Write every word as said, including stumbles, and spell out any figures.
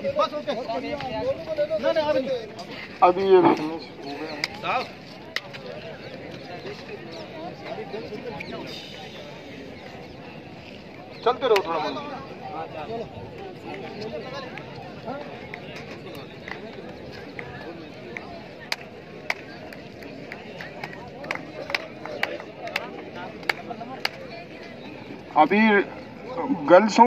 बस ओके। नहीं नहीं अभी अभी ये फिनिश हो गया। चलते रहो थोड़ा बहुत। अभी गर्ल्स